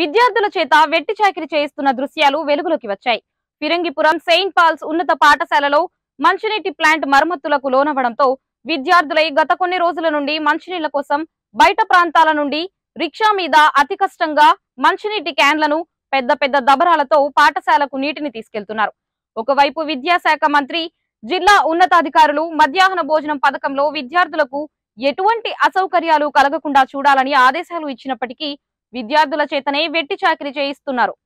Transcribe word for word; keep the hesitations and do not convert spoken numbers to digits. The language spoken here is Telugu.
విద్యార్థుల చేత వెట్టి చాకిరీ చేయిస్తున్న దృశ్యాలు వెలుగులోకి వచ్చాయి. ఫిరంగిపురం సెయింట్ పాల్స్ ఉన్నత పాఠశాలలో మంచినీటి ప్లాంట్ మరమ్మతులకు లోనవడంతో విద్యార్థులై గత కొన్ని రోజుల నుండి మంచినీళ్ల కోసం బయట ప్రాంతాల నుండి రిక్షా మీద అతి కష్టంగా మంచినీటి క్యాన్లను పెద్ద పెద్ద దబరాలతో పాఠశాలకు నీటిని తీసుకెళ్తున్నారు. ఒకవైపు విద్యాశాఖ మంత్రి, జిల్లా ఉన్నతాధికారులు మధ్యాహ్న భోజనం పథకంలో విద్యార్థులకు ఎటువంటి అసౌకర్యాలు కలగకుండా చూడాలని ఆదేశాలు ఇచ్చినప్పటికీ విద్యార్థుల చేతనే వెట్టి చాకిరీ చేయిస్తున్నారు.